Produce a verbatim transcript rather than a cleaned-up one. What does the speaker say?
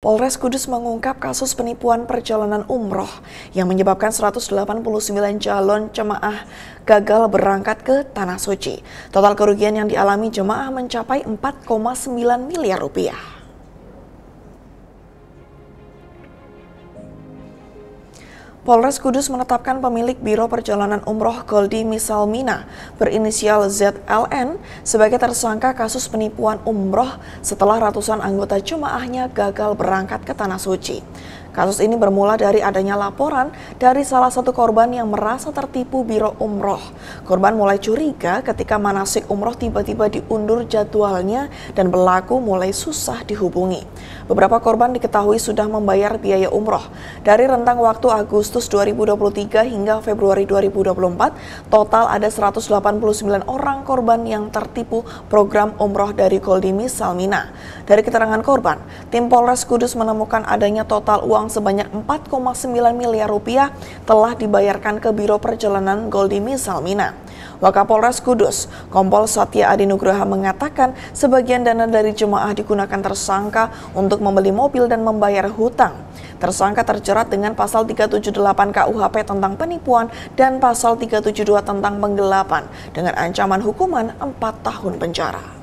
Polres Kudus mengungkap kasus penipuan perjalanan umroh yang menyebabkan seratus delapan puluh sembilan calon jemaah gagal berangkat ke Tanah Suci. Total kerugian yang dialami jemaah mencapai empat koma sembilan miliar rupiah. Polres Kudus menetapkan pemilik Biro Perjalanan Umroh Goldi Misalmina berinisial Z L N sebagai tersangka kasus penipuan umroh setelah ratusan anggota jemaahnya gagal berangkat ke Tanah Suci. Kasus ini bermula dari adanya laporan dari salah satu korban yang merasa tertipu biro umroh. Korban mulai curiga ketika manasik umroh tiba-tiba diundur jadwalnya dan pelaku mulai susah dihubungi. Beberapa korban diketahui sudah membayar biaya umroh. Dari rentang waktu Agustus dua ribu dua puluh tiga hingga Februari dua ribu dua puluh empat, total ada seratus delapan puluh sembilan orang korban yang tertipu program umroh dari Goldi Misalmina. Dari keterangan korban, tim Polres Kudus menemukan adanya total uang sebanyak empat koma sembilan miliar rupiah telah dibayarkan ke Biro Perjalanan Goldi Misalmina. Wakapolres Kudus, Kompol Satya Adi Nugraha mengatakan sebagian dana dari jemaah digunakan tersangka untuk membeli mobil dan membayar hutang. Tersangka terjerat dengan pasal tiga tujuh delapan K U H P tentang penipuan dan pasal tiga tujuh dua tentang penggelapan dengan ancaman hukuman empat tahun penjara.